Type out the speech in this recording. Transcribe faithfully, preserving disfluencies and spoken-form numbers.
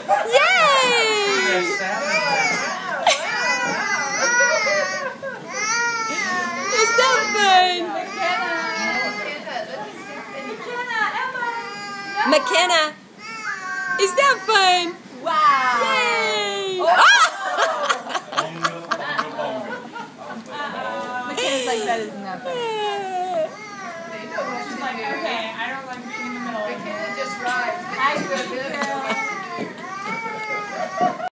Yay! Is that fun? McKenna, is that fun? Wow! Yay! Oh. Oh. McKenna's like, that isn't that fun. She's like, okay, I don't like being in the middle. McKenna just rides. I